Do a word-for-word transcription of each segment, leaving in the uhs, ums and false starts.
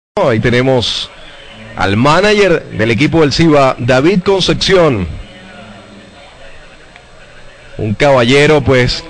Ahí tenemos al manager del equipo del Ciba, David Concepción. Un caballero pues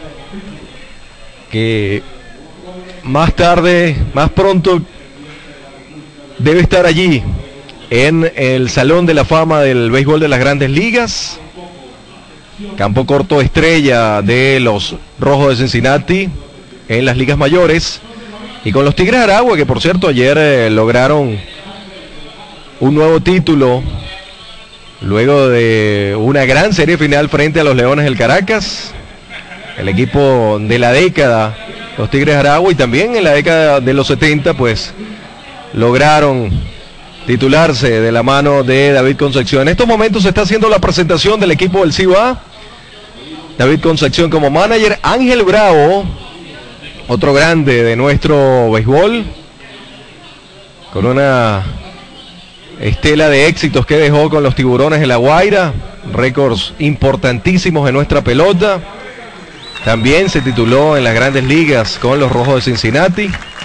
que más tarde, más pronto debe estar allí en el Salón de la Fama del Béisbol de las Grandes Ligas. Campo corto estrella de los Rojos de Cincinnati en las ligas mayores. Y con los Tigres de Aragua, que por cierto ayer eh, lograron un nuevo título luego de una gran serie final frente a los Leones del Caracas, el equipo de la década, los Tigres de Aragua, y también en la década de los setenta pues lograron titularse de la mano de David Concepción. En estos momentos se está haciendo la presentación del equipo del Ciba. David Concepción como manager, Ángel Bravo, otro grande de nuestro béisbol, con una estela de éxitos que dejó con los Tiburones de La Guaira, récords importantísimos en nuestra pelota. También se tituló en las Grandes Ligas con los Rojos de Cincinnati.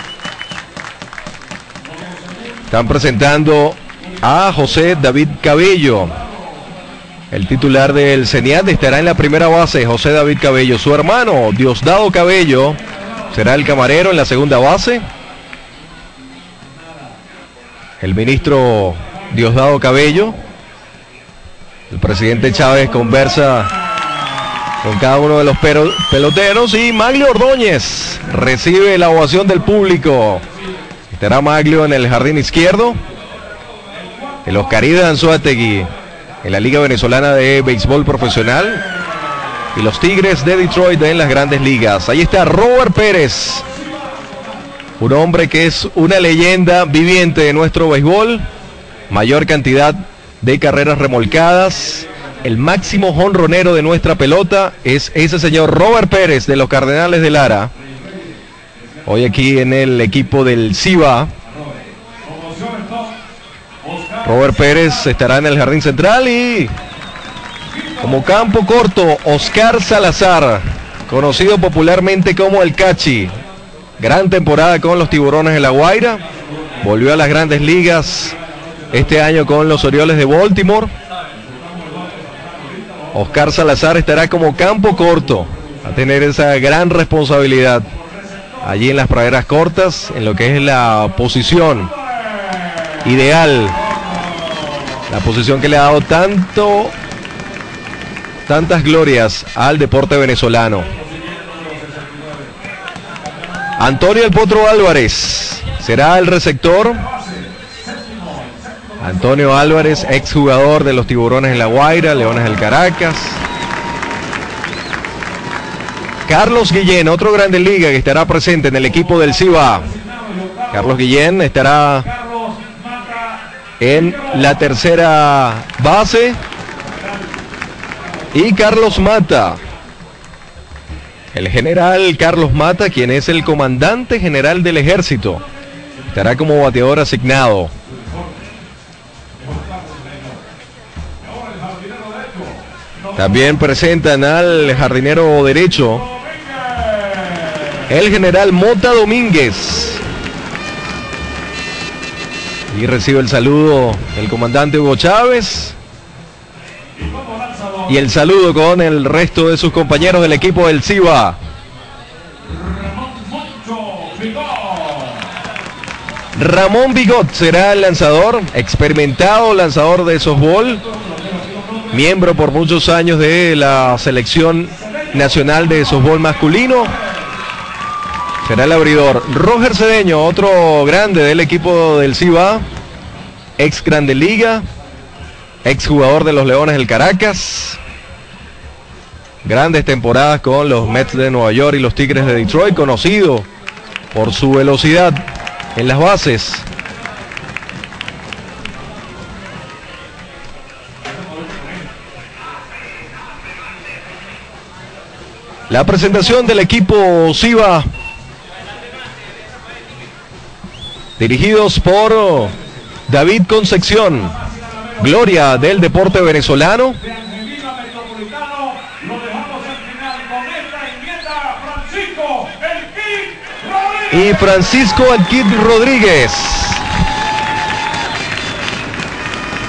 Están presentando a José David Cabello, el titular del CENIAT. Estará en la primera base José David Cabello. Su hermano Diosdado Cabello será el camarero en la segunda base. El ministro Diosdado Cabello. El presidente Chávez conversa con cada uno de los peloteros. Y Maglio Ordóñez recibe la ovación del público. Estará Maglio en el jardín izquierdo. De los Caribes de Anzoátegui en la Liga Venezolana de Béisbol Profesional. Y los Tigres de Detroit en las Grandes Ligas. Ahí está Robert Pérez, un hombre que es una leyenda viviente de nuestro béisbol. Mayor cantidad de carreras remolcadas. El máximo jonronero de nuestra pelota es ese señor Robert Pérez de los Cardenales de Lara. Hoy aquí en el equipo del Ciba. Robert Pérez estará en el jardín central y como campo corto, Oscar Salazar, conocido popularmente como el Cachi. Gran temporada con los Tiburones de La Guaira. Volvió a las Grandes Ligas este año con los Orioles de Baltimore. Oscar Salazar estará como campo corto, a tener esa gran responsabilidad allí en las praderas cortas, en lo que es la posición ideal, la posición que le ha dado tanto tantas glorias al deporte venezolano. Antonio El Potro Álvarez será el receptor. Antonio Álvarez, exjugador de los Tiburones de La Guaira, Leones del Caracas. Carlos Guillén, otro grande liga que estará presente en el equipo del Ciba. Carlos Guillén estará en la tercera base. Y Carlos Mata, el general Carlos Mata, quien es el comandante general del ejército, estará como bateador asignado. También presentan al jardinero derecho, el general Mota Domínguez. Y recibe el saludo el comandante Hugo Chávez. Y el saludo con el resto de sus compañeros del equipo del Ciba. Ramón Bigot será el lanzador, experimentado lanzador de softball, miembro por muchos años de la selección nacional de softball masculino. Será el abridor. Roger Cedeño, otro grande del equipo del Ciba, ex Grande Liga, exjugador de los Leones del Caracas. Grandes temporadas con los Mets de Nueva York y los Tigres de Detroit, conocido por su velocidad en las bases. La presentación del equipo Ciba, dirigidos por David Concepción, gloria del deporte venezolano. Y Francisco El Kid Rodríguez.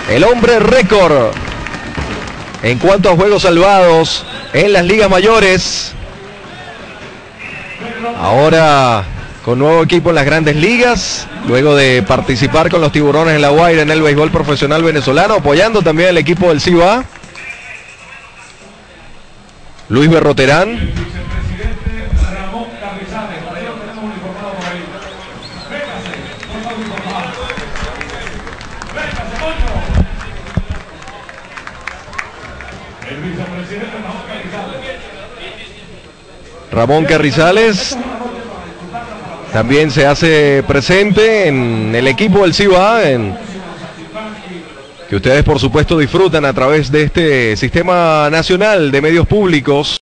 el hombre récord en cuanto a juegos salvados en las ligas mayores. Ahora con nuevo equipo en las grandes ligas, luego de participar con los Tiburones en La Guaira en el béisbol profesional venezolano, apoyando también al equipo del Cibá. Luis Berroterán. Ramón Carrizales también se hace presente en el equipo del Cibá, en que ustedes por supuesto disfrutan a través de este sistema nacional de medios públicos.